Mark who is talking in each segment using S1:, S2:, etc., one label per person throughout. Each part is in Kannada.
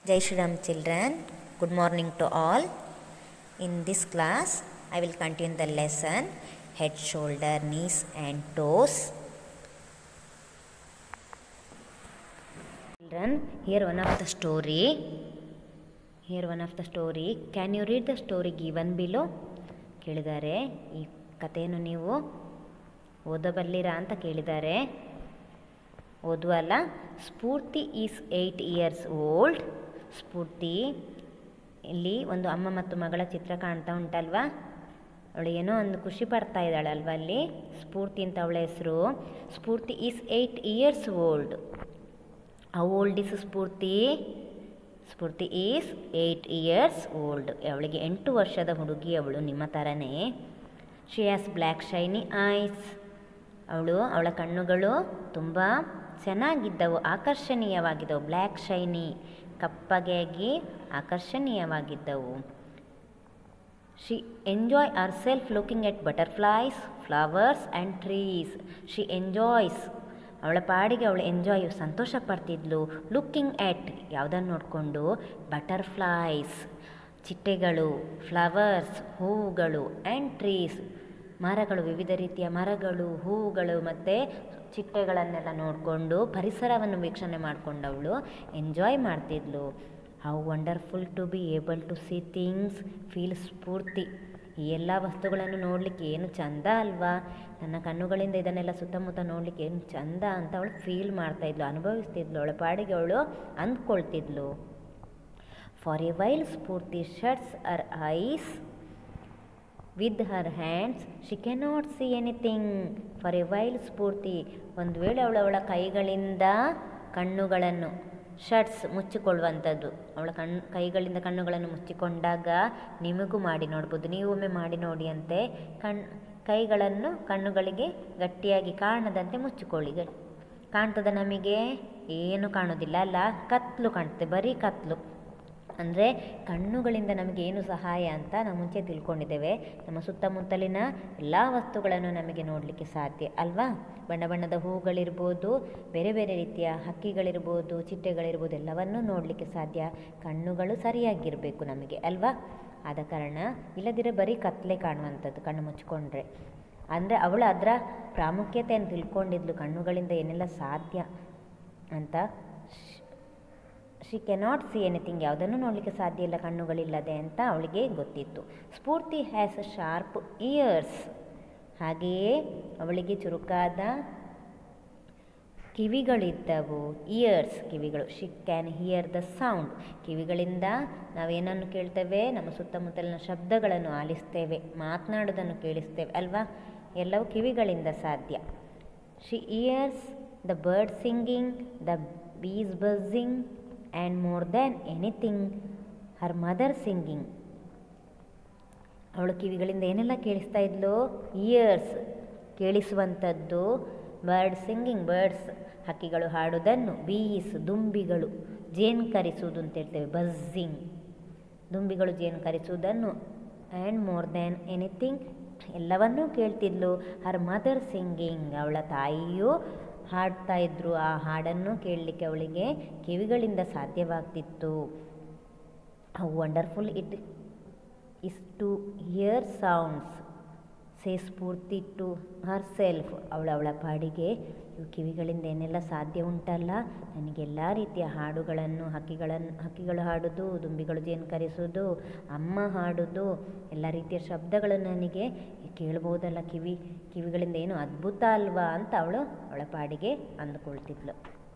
S1: Jai Shri Ram children, good morning to all. In this class, I will continue the lesson head, shoulder, knees and toes. Children, here one of the story. Can you read the story given below? ಕೇಳಿದ್ದಾರೆ ಈ ಕಥೆಯನ್ನು ನೀವು ಓದಬಲ್ಲಿರಾ ಅಂತ ಕೇಳಿದ್ದಾರೆ. ಓದುವಲ್ಲ. Spoorthi is 8 years old. Spoorthi ಇಲ್ಲಿ ಒಂದು ಅಮ್ಮ ಮತ್ತು ಮಗಳ ಚಿತ್ರ ಕಾಣ್ತಾ ಉಂಟಲ್ವಾ, ಅವಳು ಏನೋ ಒಂದು ಖುಷಿ ಪಡ್ತಾ ಇದ್ದಾಳಲ್ವ ಅಲ್ಲಿ. ಸ್ಫೂರ್ತಿ ಅಂತ ಅವಳ ಹೆಸರು. Spoorthi is 8 years old. How old is Spoorthi? Spoorthi is 8 years old. ಅವಳಿಗೆ 8 ವರ್ಷದ ಹುಡುಗಿ ಅವಳು, ನಿಮ್ಮ ಥರನೇ. She has black shiny eyes. ಅವಳ ಕಣ್ಣುಗಳು ತುಂಬ ಚೆನ್ನಾಗಿದ್ದವು, ಆಕರ್ಷಣೀಯವಾಗಿದ್ದವು. ಬ್ಲ್ಯಾಕ್ ಶೈನಿ, ಕಪ್ಪಗೆಯಾಗಿ ಆಕರ್ಷಣೀಯವಾಗಿದ್ದವು. She enjoy herself looking at butterflies, flowers and trees. She enjoys, ಅವಳ ಪಾಡಿಗೆ ಅವಳು ಎಂಜಾಯ್, ಸಂತೋಷ ಪಡ್ತಿದ್ಲು. ಲುಕ್ಕಿಂಗ್ ಎಟ್, ಯಾವುದನ್ನು ನೋಡಿಕೊಂಡು, ಬಟರ್ಫ್ಲೈಸ್ ಚಿಟ್ಟೆಗಳು, ಫ್ಲವರ್ಸ್ ಹೂವುಗಳು, ಆ್ಯಂಡ್ ಟ್ರೀಸ್ ಮರಗಳು, ವಿವಿಧ ರೀತಿಯ ಮರಗಳು, ಹೂವುಗಳು ಮತ್ತು ಚಿಟ್ಟೆಗಳನ್ನೆಲ್ಲ ನೋಡಿಕೊಂಡು ಪರಿಸರವನ್ನು ವೀಕ್ಷಣೆ ಮಾಡಿಕೊಂಡವಳು ಎಂಜಾಯ್ ಮಾಡ್ತಿದ್ಲು. How wonderful to be able to see things, feel Spoorthi. ಈ ಎಲ್ಲ ವಸ್ತುಗಳನ್ನು ನೋಡಲಿಕ್ಕೆ ಏನು ಚಂದ ಅಲ್ವಾ, ನನ್ನ ಕಣ್ಣುಗಳಿಂದ ಇದನ್ನೆಲ್ಲ ಸುತ್ತಮುತ್ತ ನೋಡಲಿಕ್ಕೆ ಏನು ಚಂದ ಅಂತ ಅವಳು ಫೀಲ್ ಮಾಡ್ತಾಯಿದ್ಲು, ಅನುಭವಿಸ್ತಿದ್ಲು. ಅವಳ ಪಾಡಿಗೆ ಅವಳು ಅಂದ್ಕೊಳ್ತಿದ್ಲು. For a while Spoorthi shuts her eyes with her hands, she cannot see anything. For a while Spoorthi, ಒಂದು ವೇಳೆ ಅವಳ ಕೈಗಳಿಂದ ಕಣ್ಣುಗಳನ್ನು, ಶಟ್ಸ್ ಮುಚ್ಚಿಕೊಳ್ಳುವಂಥದ್ದು, ಅವಳ ಕೈಗಳಿಂದ ಕಣ್ಣುಗಳನ್ನು ಮುಚ್ಚಿಕೊಂಡಾಗ ನಿಮಗೂ ಮಾಡಿ ನೋಡ್ಬೋದು, ನೀವು ಒಮ್ಮೆ ಮಾಡಿ ನೋಡಿ ಅಂತೆ. ಕೈಗಳನ್ನು ಕಣ್ಣುಗಳಿಗೆ ಗಟ್ಟಿಯಾಗಿ ಕಾಣದಂತೆ ಮುಚ್ಚಿಕೊಳ್ಳಿ. ಕಾಣ್ತದ ನಮಗೆ? ಏನು ಕಾಣೋದಿಲ್ಲ ಅಲ್ಲ, ಕತ್ಲು ಕಾಣ್ತದೆ, ಬರೀ ಕತ್ಲು. ಅಂದರೆ ಕಣ್ಣುಗಳಿಂದ ನಮಗೆ ಏನು ಸಹಾಯ ಅಂತ ನಾವು ಮುಂಚೆ ತಿಳ್ಕೊಂಡಿದ್ದೇವೆ. ನಮ್ಮ ಸುತ್ತಮುತ್ತಲಿನ ಎಲ್ಲ ವಸ್ತುಗಳನ್ನು ನಮಗೆ ನೋಡಲಿಕ್ಕೆ ಸಾಧ್ಯ ಅಲ್ವಾ. ಬಣ್ಣ ಬಣ್ಣದ ಹೂಗಳಿರ್ಬೋದು, ಬೇರೆ ಬೇರೆ ರೀತಿಯ ಹಕ್ಕಿಗಳಿರ್ಬೋದು, ಚಿಟ್ಟೆಗಳಿರ್ಬೋದು, ಎಲ್ಲವನ್ನೂ ನೋಡಲಿಕ್ಕೆ ಸಾಧ್ಯ. ಕಣ್ಣುಗಳು ಸರಿಯಾಗಿರಬೇಕು ನಮಗೆ ಅಲ್ವಾ. ಆದ ಕಾರಣ ಇಲ್ಲದಿರೋ ಬರೀ ಕತ್ತಲೆ ಕಾಣುವಂಥದ್ದು ಕಣ್ಣು ಮುಚ್ಚಿಕೊಂಡ್ರೆ. ಅಂದರೆ ಅವಳು ಅದರ ಪ್ರಾಮುಖ್ಯತೆಯನ್ನು ತಿಳ್ಕೊಂಡಿದ್ಲು, ಕಣ್ಣುಗಳಿಂದ ಏನೆಲ್ಲ ಸಾಧ್ಯ ಅಂತ. ಶಿ ಕೆನಾಟ್ ಸಿ ಎನಿಥಿಂಗ್, ಯಾವುದನ್ನು ನೋಡಲಿಕ್ಕೆ ಸಾಧ್ಯ ಇಲ್ಲ ಕಣ್ಣುಗಳಿಲ್ಲದೆ ಅಂತ ಅವಳಿಗೆ ಗೊತ್ತಿತ್ತು. ಸ್ಫೂರ್ತಿ ಹ್ಯಾಸ್ ಶಾರ್ಪ್ ಇಯರ್ಸ್, ಹಾಗೆಯೇ ಅವಳಿಗೆ ಚುರುಕಾದ ಕಿವಿಗಳಿದ್ದವು. ಇಯರ್ಸ್, ಕಿವಿಗಳು. She can hear the sound, ಕಿವಿಗಳಿಂದ ನಾವೇನನ್ನು ಕೇಳ್ತೇವೆ, ನಮ್ಮ ಸುತ್ತಮುತ್ತಲಿನ ಶಬ್ದಗಳನ್ನು ಆಲಿಸ್ತೇವೆ, ಮಾತನಾಡೋದನ್ನು ಕೇಳಿಸ್ತೇವೆ ಅಲ್ವಾ. ಎಲ್ಲವೂ ಕಿವಿಗಳಿಂದ ಸಾಧ್ಯ. She hears the bird singing, the bees buzzing and more than anything her mother singing. ಅವಳು ಕಿವಿಗಳಿಂದ ಏನೆಲ್ಲ ಕೇಳಿಸ್ತಾ ಇದ್ಲು? ಇಯರ್ಸ್, ಕೇಳಿಸುವಂಥದ್ದು. ಬರ್ಡ್ ಸಿಂಗಿಂಗ್, ಬರ್ಡ್ಸ್ ಹಕ್ಕಿಗಳು ಹಾಡುವುದನ್ನು. ಬೀಸ್, ದುಂಬಿಗಳು ಜೇನು ಕರಿಸುವುದು ಅಂತ ಹೇಳ್ತೇವೆ, ಬಸ್ಸಿಂಗ್, ದುಂಬಿಗಳು ಜೇನು ಕರಿಸುವುದನ್ನು. ಆ್ಯಂಡ್ ಮೋರ್ ದ್ಯಾನ್ ಎನಿಥಿಂಗ್, ಎಲ್ಲವನ್ನೂ ಕೇಳ್ತಿದ್ಲು. ಹರ್ ಮದರ್ ಸಿಂಗಿಂಗ್, ಅವಳ ತಾಯಿಯು ಹಾಡ್ತಾ ಇದ್ರು, ಆ ಹಾಡನ್ನು ಕೇಳಲಿಕ್ಕೆ ಅವಳಿಗೆ ಕಿವಿಗಳಿಂದ ಸಾಧ್ಯವಾಗ್ತಿತ್ತು. How wonderful it is to hear sounds, say Spoorthi to herself. ಅವಳ ಪಾಡಿಗೆ ಕಿವಿಗಳಿಂದ ಏನೆಲ್ಲ ಸಾಧ್ಯ ಉಂಟಲ್ಲ, ನನಗೆಲ್ಲ ರೀತಿಯ ಹಾಡುಗಳನ್ನು, ಹಕ್ಕಿಗಳು ಹಾಡೋದು, ದುಂಬಿಗಳು ಜೇನು ಕರೆಸೋದು, ಅಮ್ಮ ಹಾಡೋದು, ಎಲ್ಲ ರೀತಿಯ ಶಬ್ದಗಳನ್ನು ನನಗೆ ಕೇಳ್ಬೋದಲ್ಲ, ಕಿವಿಗಳಿಂದ ಏನು ಅದ್ಭುತ ಅಲ್ವಾ ಅಂತ ಅವಳ ಪಾಡಿಗೆ ಅಂದುಕೊಳ್ತಿದ್ಲು.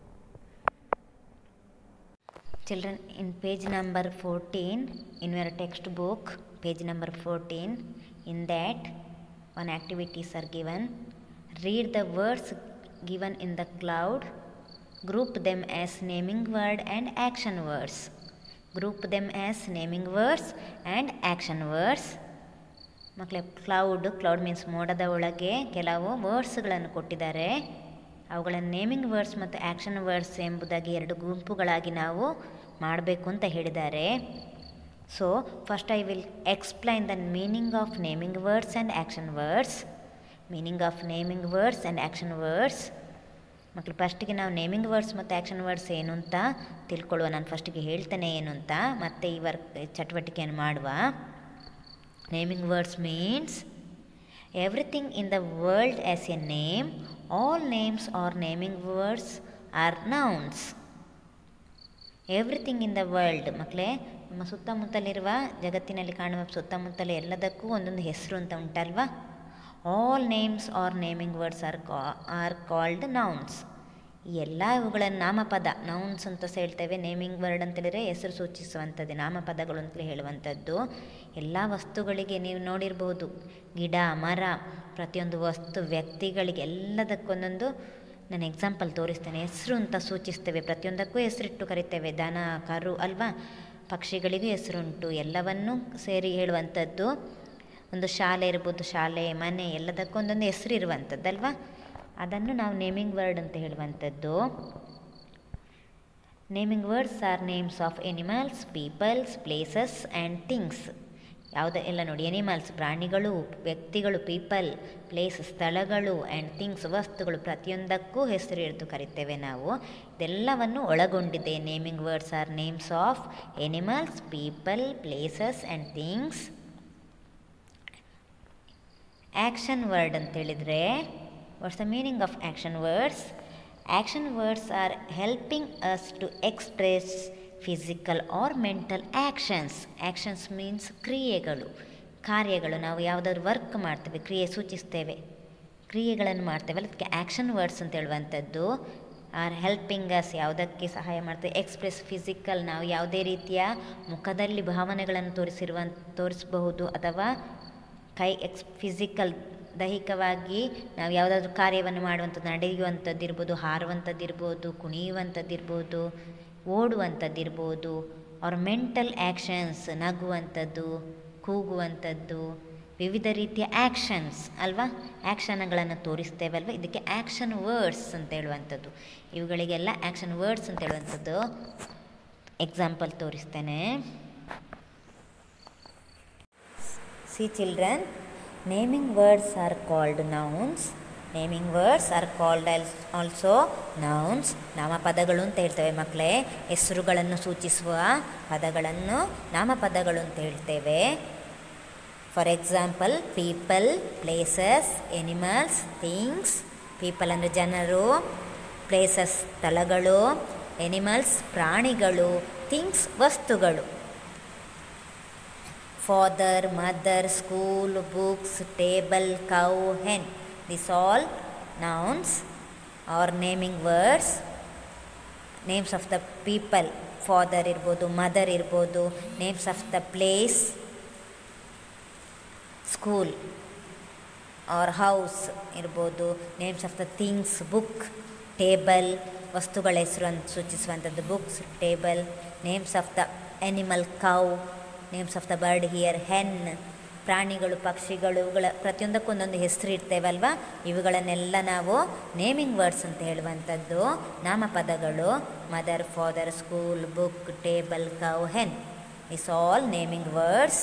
S1: Children, in page number 14 in your textbook, page number 14, in that one activities are given. Read the words given in the cloud, group them as naming word and action words. Group them as naming words and action words. ಮಕ್ಕಳೇ, ಕ್ಲೌಡ್ ಮೀನ್ಸ್ ಮೋಡದ ಒಳಗೆ ಕೆಲವು ವರ್ಡ್ಸ್ಗಳನ್ನು ಕೊಟ್ಟಿದ್ದಾರೆ. ಅವುಗಳನ್ನು ನೇಮಿಂಗ್ ವರ್ಡ್ಸ್ ಮತ್ತು ಆ್ಯಕ್ಷನ್ ವರ್ಡ್ಸ್ ಎಂಬುದಾಗಿ 2 ಗುಂಪುಗಳಾಗಿ ನಾವು ಮಾಡಬೇಕು ಅಂತ ಹೇಳಿದ್ದಾರೆ. So first I will explain the meaning of naming words and action words. Meaning of naming words and action words. ಮಕ್ಕಳು ಫಸ್ಟಿಗೆ ನಾವು ನೇಮಿಂಗ್ ವರ್ಡ್ಸ್ ಮತ್ತು ಆ್ಯಕ್ಷನ್ ವರ್ಡ್ಸ್ ಏನು ಅಂತ ತಿಳ್ಕೊಳ್ಳುವ. ನಾನು ಫಸ್ಟಿಗೆ ಹೇಳ್ತೇನೆ ಏನು ಅಂತ, ಮತ್ತೆ ಈ ಚಟುವಟಿಕೆಯನ್ನು ಮಾಡುವ. Naming words means everything in the world as a name. All names are naming words are nouns. Everything in the world ಮಕ್ಕಳೇ, ನಮ್ಮ ಸುತ್ತಮುತ್ತಲಿರುವ ಜಗತ್ತಿನಲ್ಲಿ ಕಾಣುವ ಸುತ್ತಮುತ್ತಲ ಎಲ್ಲದಕ್ಕೂ ಒಂದೊಂದು ಹೆಸರು ಅಂತ ಉಂಟಲ್ವಾ. All names are naming words are called nouns. ಈ ಎಲ್ಲ ಇವುಗಳನ್ನು ನಾಮಪದ, ನೌನ್ಸ್ ಅಂತ ಹೇಳ್ತೇವೆ. ನೇಮಿಂಗ್ ವರ್ಡ್ ಅಂತೇಳಿದರೆ ಹೆಸರು ಸೂಚಿಸುವಂಥದ್ದು, ನಾಮಪದಗಳು ಅಂತಲೇ ಹೇಳುವಂಥದ್ದು. ಎಲ್ಲ ವಸ್ತುಗಳಿಗೆ ನೀವು ನೋಡಿರ್ಬೋದು, ಗಿಡ ಮರ ಪ್ರತಿಯೊಂದು ವಸ್ತು ವ್ಯಕ್ತಿಗಳಿಗೆ ಎಲ್ಲದಕ್ಕೊಂದೊಂದು ನಾನು ಎಕ್ಸಾಂಪಲ್ ತೋರಿಸ್ತೇನೆ. ಹೆಸರು ಅಂತ ಸೂಚಿಸ್ತೇವೆ, ಪ್ರತಿಯೊಂದಕ್ಕೂ ಹೆಸರಿಟ್ಟು ಕರಿತೇವೆ. ದನ ಕರು ಅಲ್ವಾ, ಪಕ್ಷಿಗಳಿಗೂ ಹೆಸರುಂಟು. ಎಲ್ಲವನ್ನೂ ಸೇರಿ ಹೇಳುವಂಥದ್ದು. ಒಂದು ಶಾಲೆ ಇರ್ಬೋದು, ಶಾಲೆ ಮನೆ ಎಲ್ಲದಕ್ಕೂ ಒಂದೊಂದು ಹೆಸರು ಇರುವಂಥದ್ದಲ್ವಾ, ಅದನ್ನು ನಾವು ನೇಮಿಂಗ್ ವರ್ಡ್ ಅಂತ ಹೇಳುವಂಥದ್ದು. Naming words are names of animals, peoples, places and things. ಎಲ್ಲ ನೋಡಿ, ಎನಿಮಲ್ಸ್ ಪ್ರಾಣಿಗಳು, ವ್ಯಕ್ತಿಗಳು ಪೀಪಲ್, ಪ್ಲೇಸ್ ಸ್ಥಳಗಳು, ಆ್ಯಂಡ್ ಥಿಂಗ್ಸ್ ವಸ್ತುಗಳು, ಪ್ರತಿಯೊಂದಕ್ಕೂ ಹೆಸರು ಹಿಡಿದು ಕರಿತೇವೆ ನಾವು. ಇದೆಲ್ಲವನ್ನು ಒಳಗೊಂಡಿದೆ. Naming words are names of animals, people, places and things. Action word ಅಂತೇಳಿದರೆ, what's the meaning of action words? Action words are helping us to express physical or mental actions. Actions means ಕ್ರಿಯೆಗಳು, ಕಾರ್ಯಗಳು. ನಾವು ಯಾವುದಾದ್ರು ವರ್ಕ್ ಮಾಡ್ತೇವೆ, ಕ್ರಿಯೆ ಸೂಚಿಸ್ತೇವೆ, ಕ್ರಿಯೆಗಳನ್ನು ಮಾಡ್ತೇವಲ್ಲ, ಅದಕ್ಕೆ ಆ್ಯಕ್ಷನ್ ವರ್ಡ್ಸ್ ಅಂತ ಹೇಳುವಂಥದ್ದು. ಆರ್ ಹೆಲ್ಪಿಂಗ್ ಅಸ್, ಯಾವುದಕ್ಕೆ ಸಹಾಯ ಮಾಡ್ತೇವೆ? ಎಕ್ಸ್ಪ್ರೆಸ್ ಫಿಸಿಕಲ್, ನಾವು ಯಾವುದೇ ರೀತಿಯ ಮುಖದಲ್ಲಿ ಭಾವನೆಗಳನ್ನು ತೋರಿಸಬಹುದು, ಅಥವಾ ಫಿಸಿಕಲ್ ದೈಹಿಕವಾಗಿ ನಾವು ಯಾವುದಾದ್ರೂ ಕಾರ್ಯವನ್ನು ಮಾಡುವಂಥದ್ದು, ನಡೆಯುವಂಥದ್ದು ಇರ್ಬೋದು, ಹಾರುವಂಥದ್ದು ಇರ್ಬೋದು, ಕುಣಿಯುವಂಥದ್ದು ಇರ್ಬೋದು, ಓಡುವಂಥದ್ದಿರ್ಬೋದು. ಅವ್ರ ಮೆಂಟಲ್ ಆ್ಯಕ್ಷನ್ಸ್, ನಗುವಂಥದ್ದು, ಕೂಗುವಂಥದ್ದು, ವಿವಿಧ ರೀತಿಯ ಆ್ಯಕ್ಷನ್ಸ್ ಅಲ್ವಾ, ಆ್ಯಕ್ಷನ್ಗಳನ್ನು ತೋರಿಸ್ತೇವಲ್ವ, ಇದಕ್ಕೆ ಆ್ಯಕ್ಷನ್ ವರ್ಡ್ಸ್ ಅಂತ ಹೇಳುವಂಥದ್ದು. ಇವುಗಳಿಗೆಲ್ಲ ಆ್ಯಕ್ಷನ್ ವರ್ಡ್ಸ್ ಅಂತ ಹೇಳುವಂಥದ್ದು. ಎಕ್ಸಾಂಪಲ್ ತೋರಿಸ್ತೇನೆ. See children, naming words are called nouns. Naming words are called also nouns. ನಾಮಪದಗಳು ಅಂತ ಹೇಳ್ತೇವೆ ಮಕ್ಕಳೇ. ಹೆಸರುಗಳನ್ನು ಸೂಚಿಸುವ ಪದಗಳನ್ನು ನಾಮಪದಗಳು ಅಂತ ಹೇಳ್ತೇವೆ. For example, people, places, animals, things. People ಅಂದರೆ ಜನರು, ಪ್ಲೇಸಸ್ ಸ್ಥಳಗಳು, ಎನಿಮಲ್ಸ್ ಪ್ರಾಣಿಗಳು, ಥಿಂಗ್ಸ್ ವಸ್ತುಗಳು. Father, mother, school, books, table, cow, hen. These all nouns or naming words. Names of the people, father irbodu, mother irbodu. Names of the place, school or house irbodu. Names of the things, book, table, ವಸ್ತುಗಳ ಹೆಸರನ್ನು ಸೂಚಿಸುವಂಥದ್ದು, books, table. Names of the animal, cow. Names of the bird here, hen. ಪ್ರಾಣಿಗಳು, ಪಕ್ಷಿಗಳು, ಇವುಗಳ ಪ್ರತಿಯೊಂದಕ್ಕೂ ಒಂದೊಂದು ಹೆಸರು ಇರ್ತೇವಲ್ವ, ಇವುಗಳನ್ನೆಲ್ಲ ನಾವು ನೇಮಿಂಗ್ ವರ್ಡ್ಸ್ ಅಂತ ಹೇಳುವಂಥದ್ದು. ನಾಮಪದಗಳು. Mother, father, school, book, table, cow, hen. Is all naming words.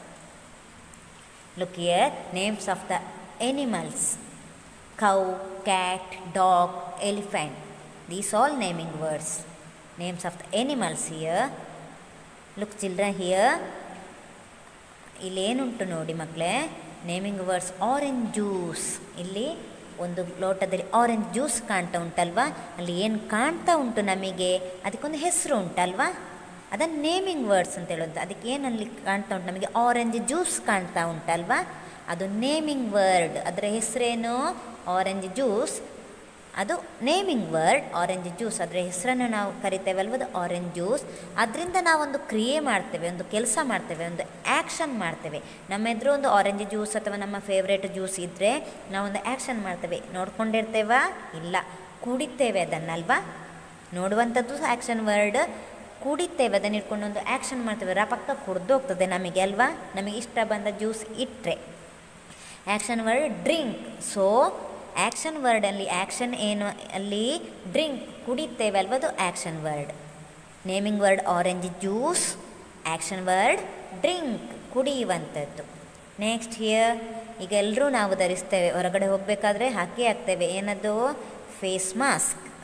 S1: Look here, names of the animals, cow, cat, dog, elephant. These all naming words. Names of the animals here. Look children here. ಇಲ್ಲಿ ಏನುಂಟು ನೋಡಿ ಮಕ್ಕಳೇ, ನೇಮಿಂಗ್ ವರ್ಡ್ಸ್. Orange juice. ಇಲ್ಲಿ ಒಂದು ಲೋಟದಲ್ಲಿ ಆರೆಂಜ್ ಜ್ಯೂಸ್ ಕಾಣ್ತಾ ಉಂಟಲ್ವಾ, ಅಲ್ಲಿ ಏನು ಕಾಣ್ತಾ ಉಂಟು ನಮಗೆ, ಅದಕ್ಕೊಂದು ಹೆಸರು ಉಂಟಲ್ವಾ, ಅದನ್ನು ನೇಮಿಂಗ್ ವರ್ಡ್ಸ್ ಅಂತ ಹೇಳೋದು. ಅದಕ್ಕೆ ಏನಲ್ಲಿ ಕಾಣ್ತಾ ಉಂಟು ನಮಗೆ, ಆರೆಂಜ್ ಜ್ಯೂಸ್ ಕಾಣ್ತಾ ಉಂಟಲ್ವಾ, ಅದು ನೇಮಿಂಗ್ ವರ್ಡ್. ಅದರ ಹೆಸರೇನು? Orange juice. ಅದು ನೇಮಿಂಗ್ ವರ್ಡ್. ಆರೆಂಜ್ ಜ್ಯೂಸ್, ಅದರ ಹೆಸರನ್ನು ನಾವು ಕರಿತೇವಲ್ವ, ಅದು ಆರೆಂಜ್ ಜ್ಯೂಸ್. ಅದರಿಂದ ನಾವೊಂದು ಕ್ರಿಯೆ ಮಾಡ್ತೇವೆ, ಒಂದು ಕೆಲಸ ಮಾಡ್ತೇವೆ, ಒಂದು ಆ್ಯಕ್ಷನ್ ಮಾಡ್ತೇವೆ. ನಮ್ಮ ಎದುರು ಒಂದು ಆರೆಂಜ್ ಜ್ಯೂಸ್ ಅಥವಾ ನಮ್ಮ ಫೇವ್ರೇಟ್ ಜ್ಯೂಸ್ ಇದ್ದರೆ ನಾವೊಂದು ಆ್ಯಕ್ಷನ್ ಮಾಡ್ತೇವೆ. ನೋಡ್ಕೊಂಡಿರ್ತೇವಾ? ಇಲ್ಲ, ಕುಡಿತೇವೆ ಅದನ್ನಲ್ವಾ. ನೋಡುವಂಥದ್ದು ಆ್ಯಕ್ಷನ್ ವರ್ಡ್. ಕುಡಿತೇವೆ, ಅದನ್ನು ಇಟ್ಕೊಂಡೊಂದು ಆ್ಯಕ್ಷನ್ ಮಾಡ್ತೇವೆ. ಪಕ್ಕ ಕುಡ್ದೋಗ್ತದೆ ನಮಗೆ ಅಲ್ವಾ, ನಮಗೆ ಇಷ್ಟ ಬಂದ ಜ್ಯೂಸ್ ಇಟ್ಟರೆ. Action word drink. So action ವರ್ಡಲ್ಲಿ ಆ್ಯಕ್ಷನ್ ಏನು, ಅಲ್ಲಿ ಡ್ರಿಂಕ್ ಕುಡಿತೇವೆ ಅಲ್ವ, ಅದು action word. Naming word orange juice, action word drink, ಕುಡಿಯುವಂಥದ್ದು. ನೆಕ್ಸ್ಟ್ ಹಿಯರ್, ಈಗ ಎಲ್ಲರೂ ನಾವು ಧರಿಸ್ತೇವೆ, ಹೊರಗಡೆ ಹೋಗಬೇಕಾದ್ರೆ ಹಾಕಿ ಹಾಕ್ತೇವೆ. ಏನದು? Face mask.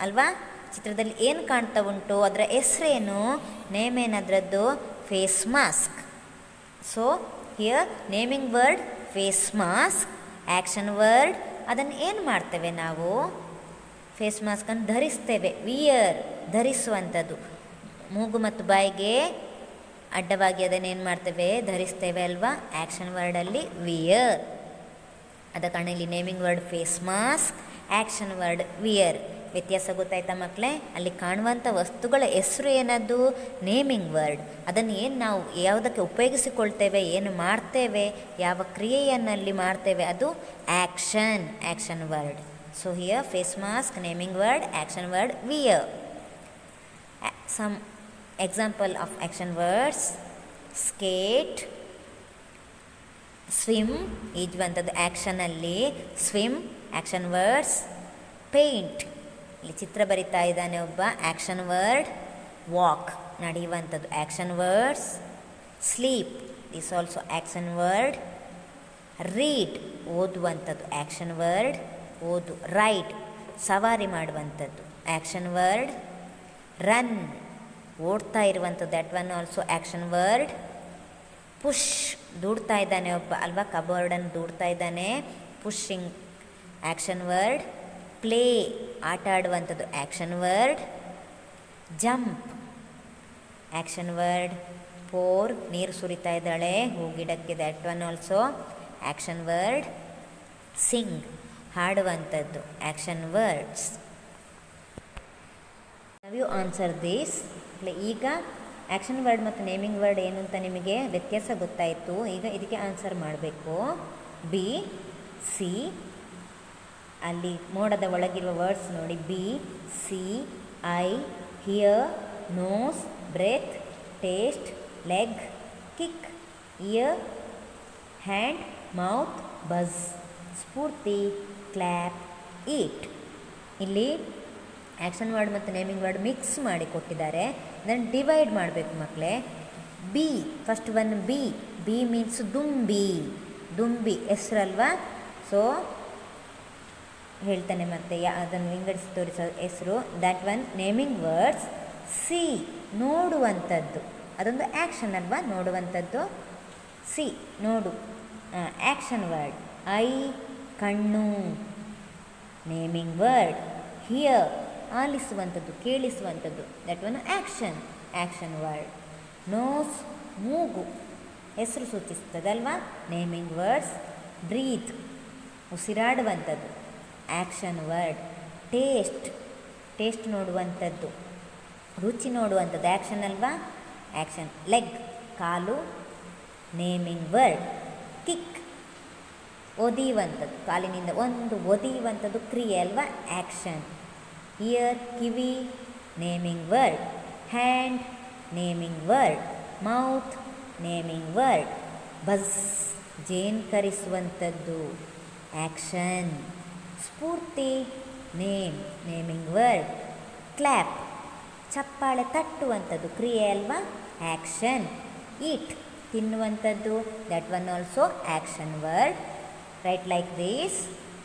S1: ಅಲ್ವಾ? ಚಿತ್ರದಲ್ಲಿ ಏನು ಕಾಣ್ತಾ ಉಂಟು, ಅದರ ಹೆಸರೇನು, ನೇಮ್ ಏನದ್ರದ್ದು, face mask. So here naming word face mask, action word ಅದನ್ನು ಏನು ಮಾಡ್ತೇವೆ ನಾವು, ಫೇಸ್ ಮಾಸ್ಕನ್ನು ಧರಿಸ್ತೇವೆ, ವಿಯರ್ ಧರಿಸುವಂಥದ್ದು. ಮೂಗು ಮತ್ತು ಬಾಯಿಗೆ ಅಡ್ಡವಾಗಿ ಅದನ್ನೇನು ಮಾಡ್ತೇವೆ, ಧರಿಸ್ತೇವೆ ಅಲ್ವಾ? ಆ್ಯಕ್ಷನ್ ವರ್ಡಲ್ಲಿ ವಿಯರ್. ಅದ ಕಾರಣ ಇಲ್ಲಿ naming word face mask, action word wear. ವ್ಯತ್ಯಾಸ ಗೊತ್ತಾಯ್ತಾ ಮಕ್ಕಳೇ? ಅಲ್ಲಿ ಕಾಣುವಂಥ ವಸ್ತುಗಳ ಹೆಸರು ಏನದು, ನೇಮಿಂಗ್ ವರ್ಡ್. ಅದನ್ನು ಏನು ನಾವು ಯಾವುದಕ್ಕೆ ಉಪಯೋಗಿಸಿಕೊಳ್ತೇವೆ, ಏನು ಮಾಡ್ತೇವೆ, ಯಾವ ಕ್ರಿಯೆಯನ್ನಲ್ಲಿ ಮಾಡ್ತೇವೆ, ಅದು action, action word. So here face mask, naming word, action word wear. Some example of action words: skate, swim ಈಜುವಂಥದ್ದು ಆ್ಯಕ್ಷನಲ್ಲಿ, ಸ್ವಿಮ್ ಆ್ಯಕ್ಷನ್ ವರ್ಡ್ಸ್. ಪೇಂಟ್, ಇಲ್ಲಿ ಚಿತ್ರ ಬರಿತಾ ಇದ್ದಾನೆ ಒಬ್ಬ, ಆ್ಯಕ್ಷನ್ ವರ್ಡ್. ವಾಕ್ ನಡೆಯುವಂಥದ್ದು, action words. Sleep is also action word. Read ಓದುವಂಥದ್ದು, ಆ್ಯಕ್ಷನ್ ವರ್ಡ್, ಓದು. ರೈಡ್ ಸವಾರಿ ಮಾಡುವಂಥದ್ದು, ಆ್ಯಕ್ಷನ್ ವರ್ಡ್. ರನ್ ಓಡ್ತಾ ಇರುವಂಥದ್ದು, that one also action word. Push ದೂಡ್ತಾ ಇದ್ದಾನೆ ಒಬ್ಬ ಅಲ್ವಾ, ಕಬೋರ್ಡನ್ನು ದೂಡ್ತಾ ಇದ್ದಾನೆ, ಪುಷಿಂಗ್ ಆ್ಯಕ್ಷನ್ ವರ್ಡ್. ಪ್ಲೇ ಆಟ ಆಡುವಂಥದ್ದು, action word. Jump action word. Pour ನೀರು ಸುರಿತಾ ಇದ್ದಾಳೆ ಹೂ ಗಿಡಕ್ಕೆ, that one also action word. Sing ಹಾಡುವಂಥದ್ದು, action words. Have you answer this? ಈಗ ಆ್ಯಕ್ಷನ್ ವರ್ಡ್ ಮತ್ತು ನೇಮಿಂಗ್ ವರ್ಡ್ ಏನು ಅಂತ ನಿಮಗೆ ವ್ಯತ್ಯಾಸ ಗೊತ್ತಾಯಿತು. ಈಗ ಇದಕ್ಕೆ ಆನ್ಸರ್ ಮಾಡಬೇಕು. ಬಿ, ಸಿ, ಅಲ್ಲಿ ಮೋಡದ ಒಳಗಿರುವ ವರ್ಡ್ಸ್ ನೋಡಿ, bee, see, eye, hear, nose, breath, taste, leg, kick, ear, hand, mouth, buzz, Spoorthi, clap, eat. ಇಲ್ಲಿ ಆ್ಯಕ್ಷನ್ ವರ್ಡ್ ಮತ್ತು ನೇಮಿಂಗ್ ವರ್ಡ್ ಮಿಕ್ಸ್ ಮಾಡಿ ಕೊಟ್ಟಿದ್ದಾರೆ. ಇದನ್ನು ಡಿವೈಡ್ ಮಾಡಬೇಕು ಮಕ್ಕಳೇ. Bee, first one bee. Bee means ದುಂಬಿ, ದುಂಬಿ ಹೆಸರಲ್ವಾ? ಸೊ ಹೇಳ್ತಾನೆ ಮತ್ತೆ ಅದನ್ನು ವಿಂಗಡಿಸಿ ತೋರಿಸೋ ಹೆಸರು, that one naming words. See ನೋಡುವಂಥದ್ದು, ಅದೊಂದು ಆ್ಯಕ್ಷನ್ ಅಲ್ವಾ, ನೋಡುವಂಥದ್ದು. ಸಿ ನೋಡು, ಆ್ಯಕ್ಷನ್ ವರ್ಡ್. ಐ ಕಣ್ಣು, ನೇಮಿಂಗ್ ವರ್ಡ್. ಹಿಯರ್ ಆಲಿಸುವಂಥದ್ದು, ಕೇಳಿಸುವಂಥದ್ದು, that one action, action word. Nose ಮೂಗು ಹೆಸರು ಸೂಚಿಸ್ತದಲ್ವಾ, ನೇಮಿಂಗ್ ವರ್ಡ್ಸ್. ಬ್ರೀತ್ ಉಸಿರಾಡುವಂಥದ್ದು, ಆ್ಯಕ್ಷನ್ ವರ್ಡ್. ಟೇಸ್ಟ್ ಟೇಸ್ಟ್ ನೋಡುವಂಥದ್ದು, ರುಚಿ ನೋಡುವಂಥದ್ದು, ಆ್ಯಕ್ಷನ್ ಅಲ್ವಾ, ಆ್ಯಕ್ಷನ್. ಲೆಗ್ ಕಾಲು, ನೇಮಿಂಗ್ ವರ್ಡ್. ಕಿಕ್ ಒದಿಯುವಂಥದ್ದು, ಕಾಲಿನಿಂದ ಒಂದು ಒದಿಯುವಂಥದ್ದು ಕ್ರಿಯೆ ಅಲ್ವಾ, ಆ್ಯಕ್ಷನ್. ಇಯರ್ ಕಿವಿ, naming word. Hand naming word. Mouth naming word. Buzz ಜೇನ್ಕರಿಸುವಂಥದ್ದು, action. Spoorthi naming word. Clap ಚಪ್ಪಾಳೆ ತಟ್ಟುವಂಥದ್ದು, ಕ್ರಿಯೆ ಅಲ್ವಾ, ಆ್ಯಕ್ಷನ್. ಈಟ್ ತಿನ್ನುವಂಥದ್ದು, that one also action word. Right like this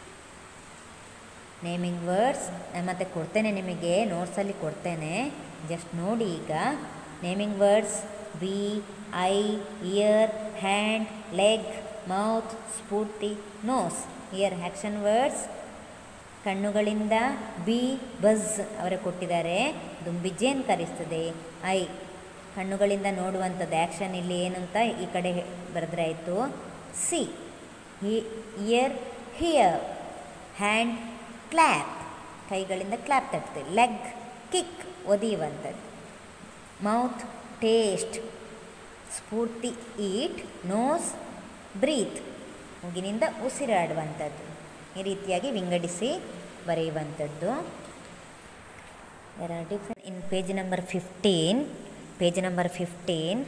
S1: naming words. ನಾನು ಮತ್ತೆ ಕೊಡ್ತೇನೆ ನಿಮಗೆ, ನೋಟ್ಸಲ್ಲಿ ಕೊಡ್ತೇನೆ, ಜಸ್ಟ್ ನೋಡಿ. ಈಗ naming words: bee, eye, ear, hand, leg, mouth, Spoorthi, nose. Ear action words. ಕಣ್ಣುಗಳಿಂದ ಬಿ, ಬಜ್ ಅವರೇ ಕೊಟ್ಟಿದ್ದಾರೆ, ದುಂಬಿ ಜೇನ್ಕರಿಸ್ತದೆ. ಐ ಕಣ್ಣುಗಳಿಂದ ನೋಡುವಂಥದ್ದು, ಆ್ಯಕ್ಷನ್ ಇಲ್ಲಿ ಏನು ಅಂತ ಈ ಕಡೆ ಬರೆದ್ರೆ ಆಯಿತು. See ear hear. Hand clap ಕೈಗಳಿಂದ ಕ್ಲ್ಯಾಪ್ ತಟ್ತದೆ. ಲೆಗ್ ಕಿಕ್ ಒದಿಯುವಂಥದ್ದು. Mouth taste. ಸ್ಫೂರ್ತಿ ಈಟ್. ನೋಸ್ ಬ್ರೀತ್ ಮೂಗಿನಿಂದ ಉಸಿರಾಡುವಂಥದ್ದು. ಈ ರೀತಿಯಾಗಿ ವಿಂಗಡಿಸಿ ಬರೆಯುವಂಥದ್ದು. Different in page number 15. Page number 15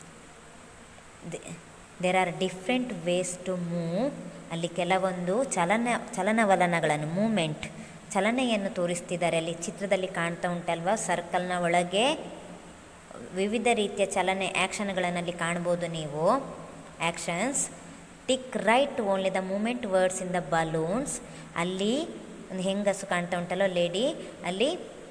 S1: there are different ways to move. ಅಲ್ಲಿ ಕೆಲವೊಂದು ಚಲನವಲನಗಳನ್ನು, ಮೂಮೆಂಟ್, ಚಲನೆಯನ್ನು ತೋರಿಸ್ತಿದ್ದಾರೆ. ಅಲ್ಲಿ ಚಿತ್ರದಲ್ಲಿ ಕಾಣ್ತಾ ಉಂಟಲ್ವ, ಸರ್ಕಲ್ನ ಒಳಗೆ ವಿವಿಧ ರೀತಿಯ ಚಲನೆ ಆ್ಯಕ್ಷನ್ಗಳನ್ನಲ್ಲಿ ಕಾಣ್ಬೋದು ನೀವು. Actions: tick right only the movement words in the balloons. ಅಲ್ಲಿ ಒಂದು ಹೆಂಗಸು ಕಾಣ್ತಾ ಉಂಟല്ലോ ಲೇಡಿ, ಅಲ್ಲಿ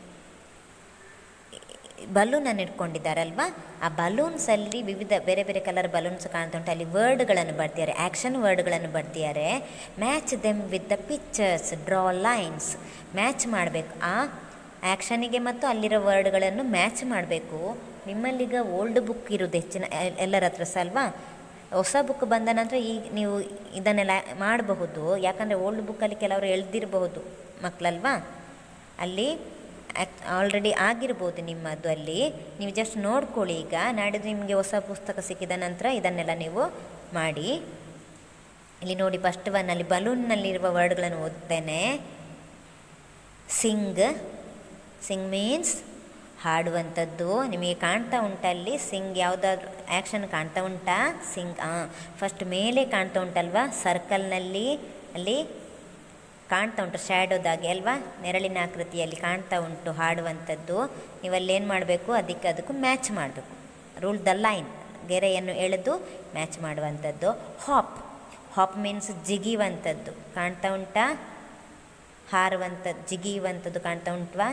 S1: ಬಲೂನನ್ನು ಇಟ್ಕೊಂಡಿದ್ದಾರಲ್ವ, ಆ ಬಲೂನ್ಸಲ್ಲಿ ವಿವಿಧ ಬೇರೆ ಬೇರೆ ಕಲರ್ ಬಲೂನ್ಸ್ ಕಾಣ್ತಾ ಉಂಟು. ಅಲ್ಲಿ ವರ್ಡ್ಗಳನ್ನು ಬರ್ತಿದ್ದಾರೆ, ಆ್ಯಕ್ಷನ್ ವರ್ಡ್ಗಳನ್ನು ಬರ್ತಿದ್ದಾರೆ. Match them with the pictures, draw lines. Match ಮಾಡಬೇಕು, ಆ ಆ್ಯಕ್ಷನಿಗೆ ಮತ್ತು ಅಲ್ಲಿರೋ ವರ್ಡ್ಗಳನ್ನು ಮ್ಯಾಚ್ ಮಾಡಬೇಕು. ನಿಮ್ಮಲ್ಲೀಗ ಓಲ್ಡ್ ಬುಕ್ ಇರೋದು ಹೆಚ್ಚಿನ ಎಲ್ಲರ ಹತ್ರ ಸಹ ಅಲ್ವಾ. ಹೊಸ ಬುಕ್ ಬಂದ ನಂತರ ಈಗ ನೀವು ಇದನ್ನೆಲ್ಲ ಮಾಡಬಹುದು, ಯಾಕಂದರೆ ಓಲ್ಡ್ ಬುಕ್ಕಲ್ಲಿ ಕೆಲವರು ಎಳ್ದಿರಬಹುದು ಮಕ್ಕಳಲ್ವಾ, ಅಲ್ಲಿ ಆಲ್ರೆಡಿ ಆಗಿರ್ಬೋದು ನಿಮ್ಮದು. ಅಲ್ಲಿ ನೀವು ಜಸ್ಟ್ ನೋಡ್ಕೊಳ್ಳಿ. ಈಗ ನಾಡಿದ್ದು ನಿಮಗೆ ಹೊಸ ಪುಸ್ತಕ ಸಿಕ್ಕಿದ ನಂತರ ಇದನ್ನೆಲ್ಲ ನೀವು ಮಾಡಿ. ಇಲ್ಲಿ ನೋಡಿ, ಫಸ್ಟ್ ಒನ್ ಅಲ್ಲಿ ಬಲೂನ್ನಲ್ಲಿರುವ ವರ್ಡ್ಗಳನ್ನು ಓದ್ತೇನೆ. ಸಿಂಗ್, ಸಿಂಗ್ ಮೀನ್ಸ್ ಹಾಡುವಂಥದ್ದು. ನಿಮಗೆ ಕಾಣ್ತಾ ಉಂಟಲ್ಲಿ ಸಿಂಗ್, ಯಾವುದಾದ್ರು ಆ್ಯಕ್ಷನ್ ಕಾಣ್ತಾ ಉಂಟಾ? ಸಿಂಗ್, ಫಸ್ಟ್ ಮೇಲೆ ಕಾಣ್ತಾ ಉಂಟಲ್ವಾ ಸರ್ಕಲ್ನಲ್ಲಿ, ಅಲ್ಲಿ ಕಾಣ್ತಾ ಉಂಟು ಶ್ಯಾಡೋದಾಗಿ ಅಲ್ವಾ, ನೆರಳಿನ ಆಕೃತಿಯಲ್ಲಿ ಕಾಣ್ತಾ ಉಂಟು ಹಾಡುವಂಥದ್ದು. ನೀವಲ್ಲಿ ಏನು ಮಾಡಬೇಕು, ಅದಕ್ಕೂ ಮ್ಯಾಚ್ ಮಾಡಬೇಕು. ರೂಲ್ ದ ಲೈನ್, ಗೆರೆಯನ್ನು ಎಳೆದು ಮ್ಯಾಚ್ ಮಾಡುವಂಥದ್ದು. ಹಾಪ್, ಹಾಪ್ ಮೀನ್ಸ್ ಜಿಗಿಯುವಂಥದ್ದು. ಕಾಣ್ತಾ ಉಂಟಾ? ಹಾರುವಂಥದ್ದು, ಜಿಗಿಯುವಂಥದ್ದು ಕಾಣ್ತಾ ಉಂಟವಾ?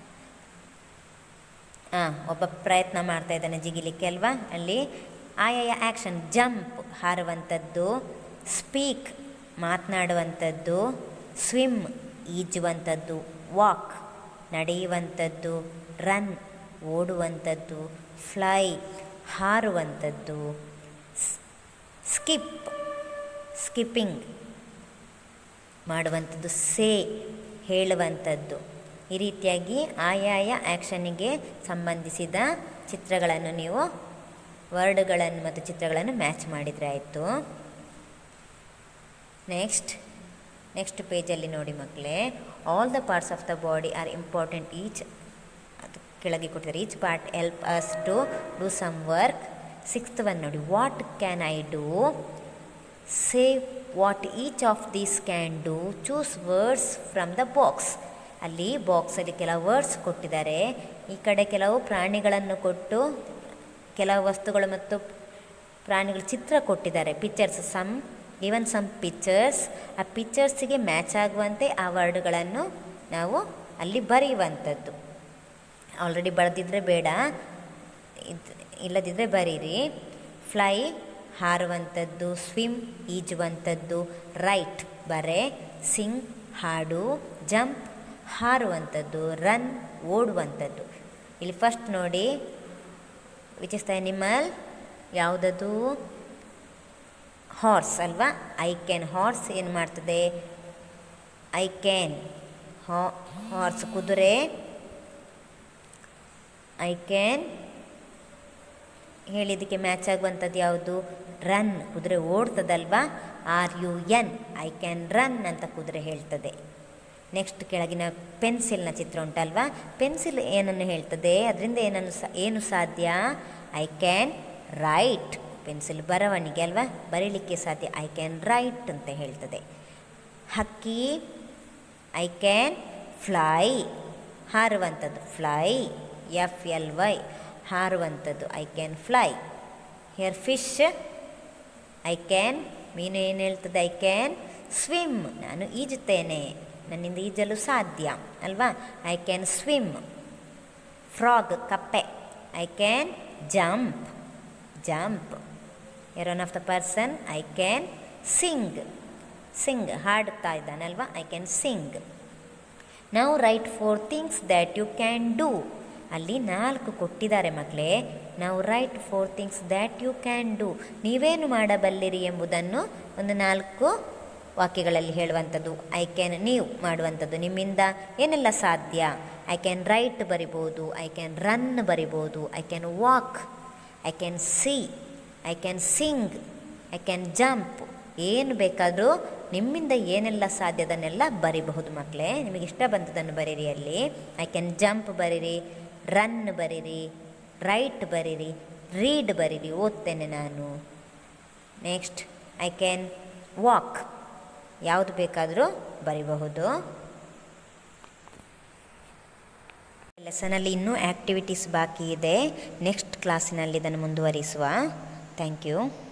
S1: ಒಬ್ಬ ಪ್ರಯತ್ನ ಮಾಡ್ತಾ ಇದ್ದಾನೆ ಜಿಗಿಲಿಕ್ಕೆ ಅಲ್ವಾ. ಅಲ್ಲಿ ಆಯಾಯ ಆ್ಯಕ್ಷನ್. ಜಂಪ್, ಹಾರುವಂಥದ್ದು. ಸ್ಪೀಕ್, ಮಾತನಾಡುವಂಥದ್ದು. ಸ್ವಿಮ್, ಈಜುವಂಥದ್ದು. ವಾಕ್, ನಡೆಯುವಂಥದ್ದು. ರನ್, ಓಡುವಂಥದ್ದು. ಫ್ಲೈ, ಹಾರುವಂಥದ್ದು. ಸ್ಕಿಪ್, ಸ್ಕಿಪ್ಪಿಂಗ್ ಮಾಡುವಂಥದ್ದು. ಸೇ, ಹೇಳುವಂಥದ್ದು. ಈ ರೀತಿಯಾಗಿ ಆಯಾಯ ಆ್ಯಕ್ಷನ್ನಿಗೆ ಸಂಬಂಧಿಸಿದ ಚಿತ್ರಗಳನ್ನು ನೀವು ವರ್ಡ್ಗಳನ್ನು ಮತ್ತು ಚಿತ್ರಗಳನ್ನು ಮ್ಯಾಚ್ ಮಾಡಿದರೆ ಆಯಿತು. ನೆಕ್ಸ್ಟ್ ಪೇಜಲ್ಲಿ ನೋಡಿ ಮಕ್ಕಳೇ, all the parts of the body are important. Each, ಅದು ಕೆಳಗೆ ಕೊಟ್ಟಿದ್ದಾರೆ, each part help us to do some work. 6th one ನೋಡಿ, what can I do? Say what each of these can do. Choose words from the box. ಅಲ್ಲಿ ಬಾಕ್ಸಲ್ಲಿ ಕೆಲವು ವರ್ಡ್ಸ್ ಕೊಟ್ಟಿದ್ದಾರೆ. ಈ ಕಡೆ ಕೆಲವು ಪ್ರಾಣಿಗಳನ್ನು ಕೊಟ್ಟು ಕೆಲವು ವಸ್ತುಗಳು ಮತ್ತು ಪ್ರಾಣಿಗಳ ಚಿತ್ರ ಕೊಟ್ಟಿದ್ದಾರೆ. Pictures, given some pictures. ಆ ಪಿಕ್ಚರ್ಸಿಗೆ ಮ್ಯಾಚ್ ಆಗುವಂತೆ ಆ ವರ್ಡ್ಗಳನ್ನು ನಾವು ಅಲ್ಲಿ ಬರೆಯುವಂಥದ್ದು. ಆಲ್ರೆಡಿ ಬರೆದಿದ್ರೆ ಬೇಡ, ಇಲ್ಲದಿದ್ದರೆ ಬರೀರಿ. ಫ್ಲೈ, ಹಾರುವಂಥದ್ದು. ಸ್ವಿಮ್, ಈಜುವಂಥದ್ದು. ರೈಟ್, ಬರೆ. ಸಿಂಗ್, ಹಾಡು. ಜಂಪ್, ಹಾರುವಂಥದ್ದು. ರನ್, ಓಡುವಂಥದ್ದು. ಇಲ್ಲಿ ಫಸ್ಟ್ ನೋಡಿ, ವಿಚ್ ಇಸ್ ದ ಅನಿಮಲ್, ಯಾವುದದು? ಹಾರ್ಸ್ ಅಲ್ವಾ. ಐ ಕ್ಯಾನ್, ಹಾರ್ಸ್ ಏನು ಮಾಡ್ತದೆ? I can. ಹಾರ್ಸ್, ಕುದುರೆ. ಐ ಕ್ಯಾನ್ ಹೇಳಿದ್ದಕ್ಕೆ ಮ್ಯಾಚ್ ಆಗುವಂಥದ್ದು ಯಾವುದು? ರನ್, ಕುದುರೆ ಓಡ್ತದಲ್ವಾ. RUN, ಐ ಕ್ಯಾನ್ ರನ್ ಅಂತ ಕುದುರೆ ಹೇಳ್ತದೆ. ನೆಕ್ಸ್ಟ್ ಕೆಳಗಿನ ಪೆನ್ಸಿಲ್ನ ಚಿತ್ರ ಉಂಟಲ್ವಾ. ಪೆನ್ಸಿಲ್ ಏನನ್ನು ಹೇಳ್ತದೆ? ಅದರಿಂದ ಏನು ಸಾಧ್ಯ? I can right. ಪೆನ್ಸಿಲ್ ಬರವಣಿಗೆ ಅಲ್ವಾ, ಬರೀಲಿಕ್ಕೆ ಸಾಧ್ಯ. ಐ ಕ್ಯಾನ್ ರೈಟ್ ಅಂತ ಹೇಳ್ತದೆ. ಹಕ್ಕಿ, ಐ ಕ್ಯಾನ್ ಫ್ಲೈ. ಹಾರುವಂಥದ್ದು. ಫ್ಲೈ, FLY, ಹಾರುವಂಥದ್ದು. I can fly. Here fish, I can. ಮೀನು ಏನು ಹೇಳ್ತದೆ? I can swim. ನಾನು ಈಜುತ್ತೇನೆ, ನನ್ನಿಂದ ಈಜಲು ಸಾಧ್ಯ ಅಲ್ವಾ. I can swim. ಫ್ರಾಗ್, ಕಪ್ಪೆ. I can jump. Jump. Here one of the person, I can sing. Sing, ಹಾಡುತ್ತಾ ಇದ್ದಾನಲ್ವಾ. I can sing. ನಾವು write 4 things that you can do. ಅಲ್ಲಿ 4 ಕೊಟ್ಟಿದ್ದಾರೆ ಮಕ್ಕಳೇ. ನಾವು write 4 things that you can do. ನೀವೇನು ಮಾಡಬಲ್ಲಿರಿ ಎಂಬುದನ್ನು ಒಂದು 4 ವಾಕ್ಯಗಳಲ್ಲಿ ಹೇಳುವಂಥದ್ದು. ಐ ಕ್ಯಾನ್, ನೀವು ಮಾಡುವಂಥದ್ದು. ನಿಮ್ಮಿಂದ ಏನೆಲ್ಲ ಸಾಧ್ಯ? ಐ ಕ್ಯಾನ್ ರೈಟ್ ಬರಿಬೋದು. ಐ ಕ್ಯಾನ್ ರನ್ ಬರಿಬೋದು. I can walk. I can see. I can sing. I can jump. ಏನು ಬೇಕಾದರೂ ನಿಮ್ಮಿಂದ ಏನೆಲ್ಲ ಸಾಧ್ಯ ಅದನ್ನೆಲ್ಲ ಬರಿಬಹುದು ಮಕ್ಕಳೇ. ನಿಮಗೆ ಇಷ್ಟ ಬಂತದನ್ನು ಬರೀರಿ. ಅಲ್ಲಿ ಐ ಕ್ಯಾನ್ ಜಂಪ್ ಬರೀರಿ, ರನ್ ಬರೀರಿ, ರೈಟ್ ಬರೀರಿ, ರೀಡ್ ಬರೀರಿ, ಓದ್ತೇನೆ ನಾನು. Next I can walk. ಯಾವುದು ಬೇಕಾದರೂ ಬರಿಬಹುದು. ಲೆಸನಲ್ಲಿ ಇನ್ನೂ ಆ್ಯಕ್ಟಿವಿಟೀಸ್ ಬಾಕಿ ಇದೆ. ನೆಕ್ಸ್ಟ್ ಕ್ಲಾಸಿನಲ್ಲಿ ಇದನ್ನು ಮುಂದುವರಿಸುವ. Thank you.